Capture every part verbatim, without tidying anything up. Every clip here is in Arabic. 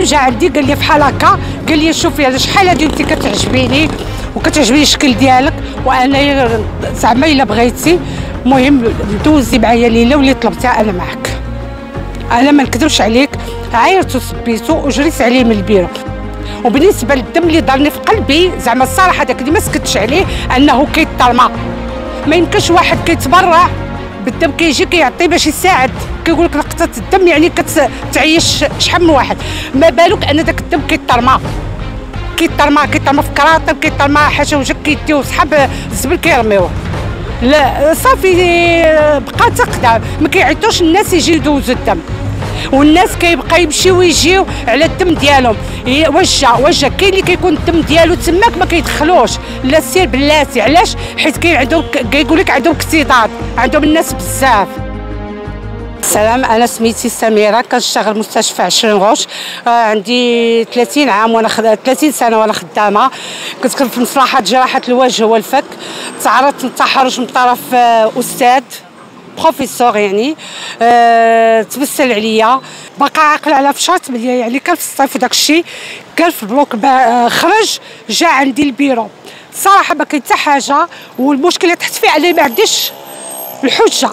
جا عندي قال لي بحال هكا، قال لي شوفي انا شحال هادي انت كتعجبيني وكتعجبني الشكل ديالك، وانا زعما الا بغيتي المهم دوزي معايا ليله واللي طلبتها انا معاك. انا ما نكذبش عليك، عايرتو سبيتو وجريت عليه من البيرو. وبالنسبه للدم اللي ضرني في قلبي زعما الصراحه داك اللي ما سكتش عليه انه كيطرمى. ما يمكنش واحد كيتبرع بالدم كيجي كيعطي باش يساعد، كيقول لك نقطه الدم يعني كتعيش شحال من واحد، ما بالك ان داك الدم كيطرمى كيطرمى كيطرمى في كراطر، كيطرمى حاشا وجهك كيديو صحاب الزبل كيرميوه. لا صافي بقى تقدر ما كيعيطوش الناس يجيو يدوزوا الدم، والناس كيبقى يمشيو ويجيو على الدم ديالهم. واش جا واش جا كاين اللي كيكون الدم ديالو تماك ما كيدخلوش لا سير بلاتي. علاش؟ حيت كاين عندهم كيقول لك عندهم اكتظاظ، عندهم الناس بزاف. السلام، انا سميتي سميره، كنشتغل مستشفى عشرين غوش. آه عندي ثلاثين عام وانا خد... ثلاثين سنه وانا خدامه. كنت في مصلحه جراحه الوجه والفك. تعرضت للتحرش من طرف آه استاذ بروفيسور يعني أه تبسل عليا، بقى عاقل على فشات ملي يعني كان في الصيف وداك الشيء كان في البلوك. خرج جا عندي البيرو، صراحه ما كاين حتى حاجه، والمشكله تحت فيه علي ما عنديش الحجه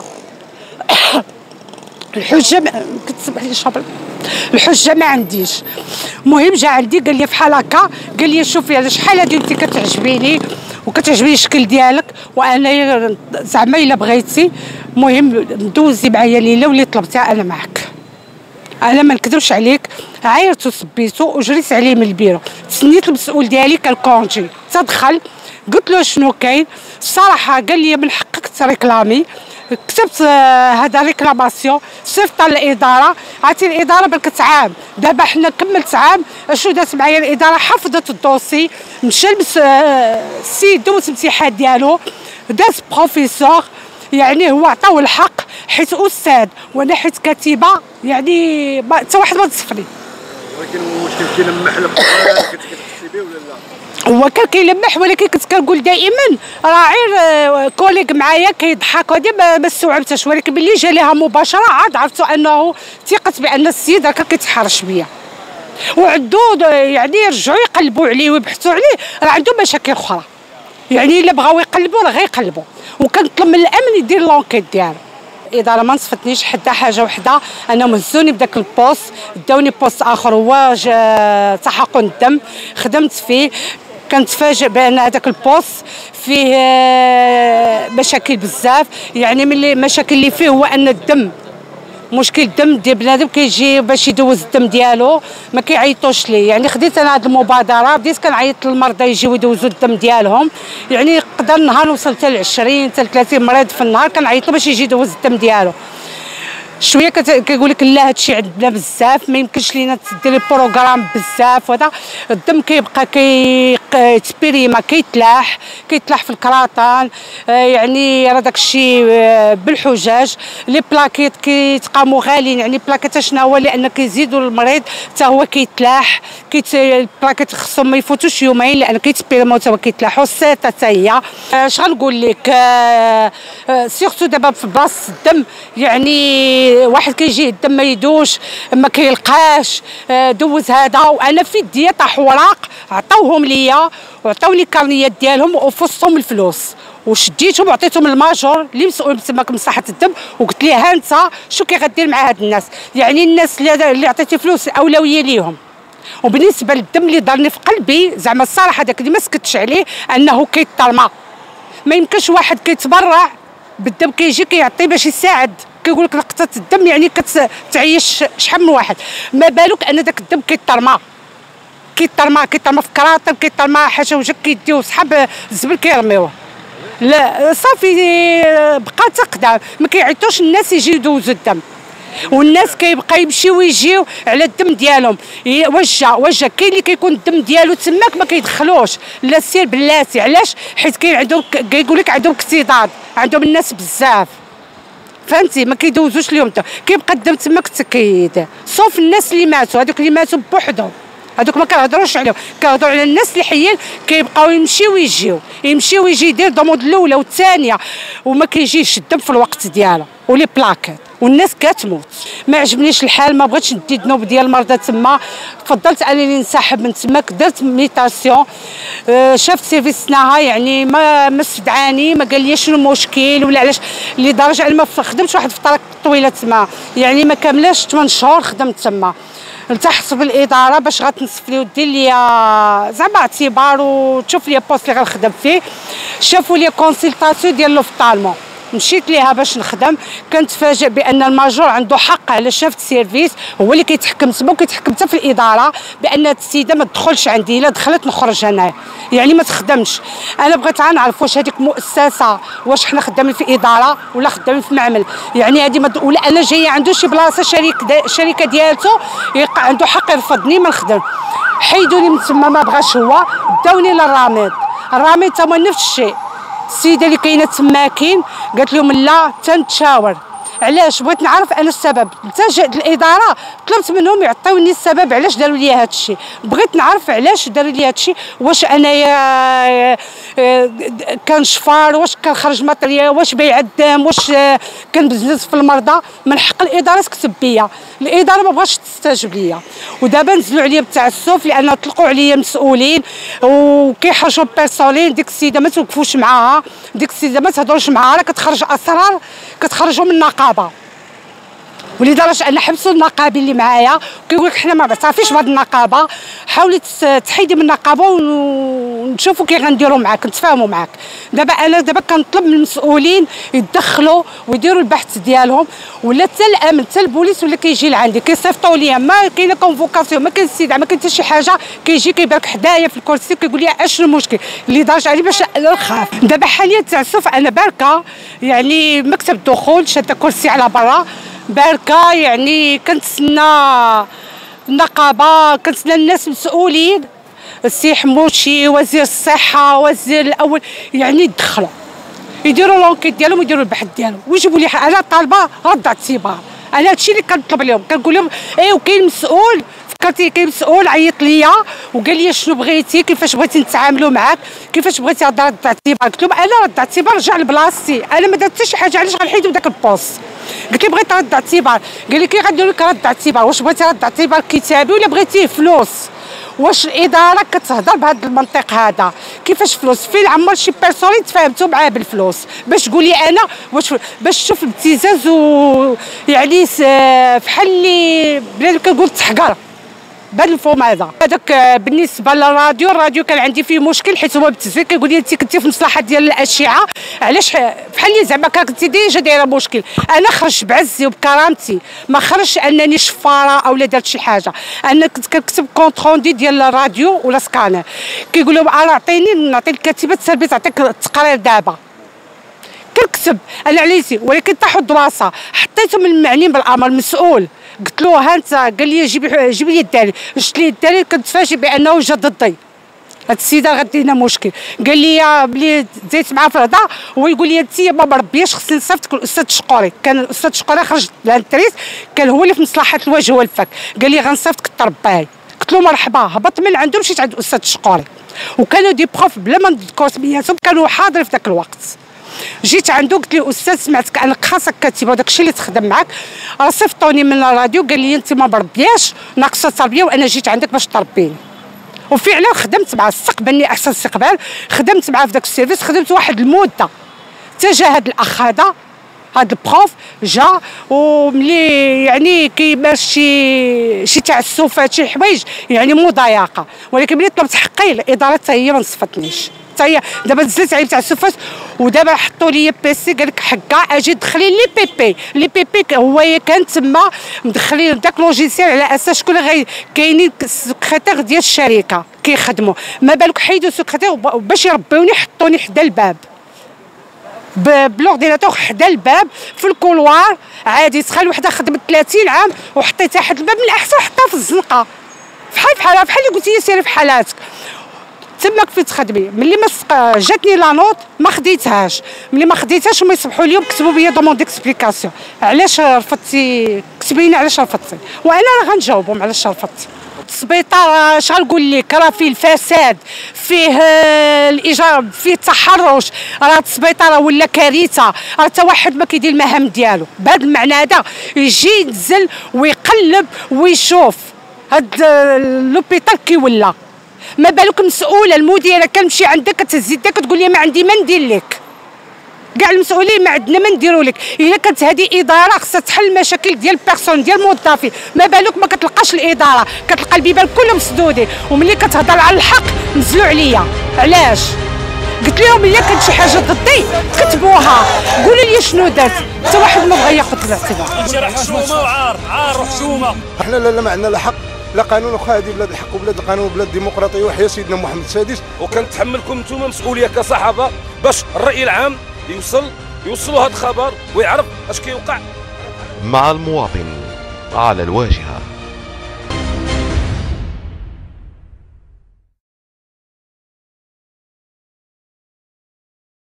الحجه ما كتسمح لي شابل الحجه ما عنديش. المهم جا عندي قال لي بحال هكا، قال لي شوفي انا شحال هادي انت كتعجبيني وكتعجبني الشكل ديالك، وانا زعما الا بغيتي المهم دوزي معايا ليله واللي طلبتها انا معاك. انا ما نكذبش عليك، عايرتو سبيتو وجريت عليه من البيرو. تسنيت المسؤول ديالي كان كونجي، تدخل قلت له شنو كاين. الصراحه قال لي من حقك تريكلامي. كتبت هذا ريكلاماسيون، صيفط للاداره، عرفتي الاداره بالك عام. دابا حنا كملت عام، اشنو دات معايا الاداره؟ حفظت الدوسي، مشى السيد دوز الامتحان ديالو، داز بروفيسور، يعني هو عطاوه الحق حيت استاذ وانا حيت كاتبه، يعني حتى واحد ما نصفني. ولكن المشكل كيلمح لك كتحسي به ولا لا؟ هو كان كيلمح، ولكن كنت كنقول دائما راه غير كوليك معايا كيضحك هادي ما استوعبتش، ولكن ملي جا ليها مباشره عاد عرفتو انه ثقت بان السيد راه كان كيتحرش بيا. وعندو يعني يرجعوا يقلبوا عليه ويبحثوا عليه، راه عنده مشاكل اخرى، يعني الا بغاو يقلبوا راه غيقلبوا. وكنطلب من الامن يدير لونكيت ديالو. الاداره ما نصفتنيش حتى حاجه وحده، انهم هزوني بداك البوست، داوني بوست اخر هو تحقن الدم، خدمت فيه. كنتفاجئ بان هذاك البوست فيه مشاكل بزاف، يعني من المشاكل اللي فيه هو ان الدم مشكل الدم ديال بنادم كيجي باش يدوز الدم ديالو ما كيعيطوش ليه. يعني خديت انا هذه المبادره، بديت كنعيط للمرضى يجيو يدوزوا الدم ديالهم، يعني قدر النهار وصلت ل عشرين حتى ثلاثين مريض في النهار كنعيط له باش يجي يدوز الدم ديالو. شويه كيقول لك لا هادشي عندنا بزاف ما يمكنش لينا ديري بروغرام بزاف، وهذا الدم كيبقى كيتبريما كيتلاح كيتلاح في الكراطان. آه يعني راه داكشي آه بالحجاج. لي بلاكيت كيتقاموا غاليين، يعني بلاكيت شنو هو؟ لان كيزيدوا المريض حتى هو كيتلاح. كيت البلاكيت خصهم ما يفوتوش يومين لان كيتبريماو حتى هو كيتلاحوا. السيطه حتى هي اش غنقول لك، آه آه سيرتو دابا في بلاصه الدم، يعني واحد كيجي الدم ما يدوش ما كيلقاش. دوز هذا، وانا في يدي طاح وراق عطاوهم ليا وعطاوني الكارنيات ديالهم وفي وسطهم الفلوس، وشديتهم وعطيتهم الماجور اللي مسؤول تماك مصلحه الدم، وقلت ليه ها انت شو كيغدير مع هاد الناس؟ يعني الناس اللي عطيتي فلوس اولويه ليهم. وبالنسبه للدم اللي ضرني في قلبي زعما الصراحه داك اللي ما سكتش عليه انه كيطرمى. ما يمكنش واحد كيتبرع بالدم كيجي كيعطي باش يساعد، كيقول لك نقطه الدم يعني كتعيش شحال من واحد، ما بالك ان داك الدم كيطرمى كيطرمى كيطرمى في كراطر، كيطرمى حاشا وجهك كيديو صحاب الزبل كيرميوه. لا صافي بقى تقدر ما كيعيطوش الناس يجيو يدوزوا الدم، والناس كيبقى يمشيو ويجيو على الدم ديالهم. واش جا واش جا كاين اللي كيكون الدم ديالو تماك ما كيدخلوش لا سير بلاتي. علاش؟ حيت كاين عندهم كيقول لك عندهم اكتظاظ، عندهم الناس بزاف، فهمتي؟ ما كيدوزوش ليهم، كيبقى الدم تما كيدير. صوف الناس اللي ماتوا، هذوك اللي ماتوا بوحدهم هذوك ما كنهضروش عليهم، كنهضروا على الناس اللي حيين كيبقاو يمشيو ويجيو يمشيو ويجي يدير دوموند الاولى والثانيه وما كيجيش الدم في الوقت ديالها ولي بلاكات والناس كتموت. ما عجبنيش الحال، ما بغيتش ندي الذنوب ديال المرضى تما، فضلت انني ننسحب من تماك. درت ميتاسيون، أه شافت سيرفيسناها يعني ما ما استدعاني، ما قال لي شنو المشكل ولا علاش، لدرجه انا ما خدمتش واحد الفتره طويله تما، يعني ما كاملاش ثمانية شهور خدمت تما. التحقت بالاداره باش غتنصف لي ودير لي زعما اعتبار وتشوف لي بوست اللي غنخدم فيه. شافوا لي كونسلطاسيون ديال لوفتالمون، مشيت ليها باش نخدم. كنتفاجئ بان الماجور عنده حق على شافت سيرفيس، هو اللي كيتحكم تما وكيتحكم حتى في الاداره بان هاد السيده ما تدخلش عندي، الا دخلت نخرج هنايا، يعني ما تخدمش. انا بغيت غنعرف واش هذيك مؤسسه، واش حنا خدامين في اداره ولا خدامين في معمل، يعني هذه مد... ولا انا جايه عنده شي بلاصه شريك دا... شركه ديالته يقع عنده حق يرفضني ما نخدم. حيدوني من تما، ما بغاش هو، داوني للراميد. الراميد تا هو نفس الشيء، السيده اللي كاينه تماكين قالت لهم لا تنتشاور. علاش؟ بغيت نعرف انا السبب. التجأت للاداره طلبت منهم يعطيوني السبب علاش داروا لي هذا الشيء، بغيت نعرف علاش داروا لي هذا الشيء. واش انايا كنشفار، واش كنخرج ماتريال، واش بيع الدم، واش كنبزنس في المرضى. من حق الاداره تكتب بيا، الاداره ما بغاتش تستجب ليا. ودابا نزلوا عليا بالتعسف لان طلقوا عليا مسؤولين وكيحرجوا البيرسونيل. ديك السيده ما توقفوش معاها، ديك السيده ما تهضروش معاها، راه كتخرج اسرار كتخرجوا من النقابه. ولدرجه ان حبسوا النقابي اللي معايا وكيقول لك حنا ما بتعرفيش بهذه النقابه، حاولي تحيدي من النقابه ونشوفوا كي غنديروا معاك، نتفاهموا معاك. دابا انا دابا كنطلب من المسؤولين يتدخلوا ويديروا البحث ديالهم، ولا حتى الامن حتى البوليس ولا كيجي لعندي كيصيفطوا لي، ما كاينه كونفوكاسيون، ما كاين استدعاء، ما كاين حتى شي حاجه، كيجي كيبارك حدايا في الكرسي كيقول لي اشنو المشكل، لدرجه علي باش نخاف. دابا حاليا تعسف انا باركه، يعني مكتب الدخول شاده كرسي على برا باركه، يعني كنتسنى النقابه، كنتسنى الناس مسؤولين، السي حموشي وزير الصحه وزير الاول، يعني يدخلوا يديروا لونكيت ديالهم ويديروا البحث ديالهم ويجيبوا لي. انا طالبه رد اعتبار، انا هادشي اللي كنطلب لهم، كنقول لهم ايه وكاين مسؤول، فكرتي كاين مسؤول عيط ليا وقال لي شنو بغيتي، كيفاش بغيتي نتعاملوا معاك، كيفاش بغيتي رد اعتبار. قلت لهم انا رد اعتبار رجع لبلاصتي، انا ما درت حتى شي حاجه، علاش غنحيدوا داك البوست؟ قلت لي بغيت رد اعتبار، قال لي كي غنديروا لك رد اعتبار، واش بغيتي رد اعتبار كتابي ولا بغيتيه فلوس؟ واش الاداره كتهضر بهذا المنطق هذا؟ كيفاش فلوس؟ فين عمر شي بيرسونيل تفاهمتوا معاه بالفلوس باش تقولي انا واش باش تشوف الابتزاز ويعني فحال اللي بلاد كنقول تحقر بهذا الفوم هذا. هذاك بالنسبه للراديو، الراديو كان عندي فيه مشكل حيت هو بالتسويق كيقول لي انت كنتي في مصلحه ديال الاشعه، علاش بحال اللي زعما كنتي ديجا دايره مشكل. انا خرجت بعزي وبكرامتي، ما خرجش انني شفاره او لا درت شي حاجه. انا كنت كنكتب كونتروندي ديال الراديو ولا سكانر، كيقول لهم انا عطيني نعطي الكاتبه التربيه تعطيك التقرير دابا، كنكتب انا عليتي، ولكن طاحوا الدراسه حطيتهم المعنيين بالامر المسؤول، قلت له ها انت، قال لي جيب جيب لي الدليل، جبت لي الدليل كنتفاجئ بانه جا ضدي. هاد السيده غادي لنا مشكل، قال لي بلي زيت معاه في الهضره هو يقول لي انت ما مربياش، خصني نصيفطك الاستاذ شقوري. كان الاستاذ شقوري خرج للتريس، كان هو اللي في مصلحه الوجه والفك، قال لي غنصيفطك ترباي. قلت له مرحبا، هبط من عنده مشيت عند الاستاذ شقوري، وكانوا دي بروف بلا ما نذكر سمياتهم كانوا حاضرين في ذاك الوقت. جيت عنده قلت له استاذ سمعتك انك خاصك كاتبه وداك الشيء اللي تخدم معاك، راه صيفطوني من الراديو قال لي انت ما مربياش ناقصه التربيه وانا جيت عندك باش تربيني. وفعلا خدمت معاه، استقبلني احسن استقبال، خدمت معاه في ذاك السيرفيس، خدمت واحد المده حتى جا هذا الاخ هذا هذا البروف جا، وملي يعني كيمارس شي شي تعسفات شي حوايج يعني مضايقه، ولكن ملي طلبت حقي الاداره حتى هي ما نصفتنيش. حتى هي دابا نزلت عليه تعسفات، ودابا حطوا لي بيسي قال لك حكا اجي دخلي لي بي بي لي بي بي هو كان تما مدخلين داك لوجيسيال على اساس شكون غي كاينين السكرتير ديال الشركه كيخدموا، ما بالك حيدوا السكرتير باش يربيوني حطوني حدا الباب بلورديناتور حدا الباب في الكولوار عادي. تخيل وحده خدمت ثلاثين عام وحطيتها حدا الباب، من الاحسن حطها في الزنقه بحال بحالها بحال اللي قلتي لي سيري في حالاتك تماك فين تخدمي. ملي ما جاتني لا نوت ما خديتهاش، ملي ما خديتهاش هما يصبحوا اليوم كتبوا بيا دوموند اكسبليكاسيون علاش رفضتي، كتبي لنا علاش رفضتي، وانا راه غنجاوبهم علاش رفضتي. السبيطار اش غنقول لك راه فيه الفساد، فيه الايجار، فيه التحرش، راه السبيطار ولا كارثه، راه حتى واحد ما كيدير المهام ديالو. بهذا المعنى هذا يجي ينزل ويقلب ويشوف هاد لوبيتال كي ولا. ما بالك مسؤوله المديره كنمشي عندك كتهز يدك كتقول لي ما عندي ما ندير لك. كاع المسؤولين ما عندنا ما نديروا لك. الا كانت هذه اداره خصها تحل المشاكل ديال البيرسون ديال الموظفين. ما بالك ما كتلقاش الاداره، كتلقى البيبان كلهم مسدودين، وملي كتهضر على الحق نزلوا عليا. علاش؟ قلت لهم الا كانت شي حاجه ضدي كتبوها، قولوا لي شنو درت. حتى واحد ما بغى ياخذ الاعتبار. انت راه حشومه وعار عار وحشومه. احنا لا لا ما عندنا لا حق لا قانون، وخا هذه بلاد الحق وبلاد القانون وبلاد الديمقراطيه وحيا سيدنا محمد السادس. وكنتحملكم نتوما مسؤوليه كصحافه باش الراي العام يوصل يوصلوا هذا الخبر ويعرف اش كيوقع. مع المواطن على الواجهه.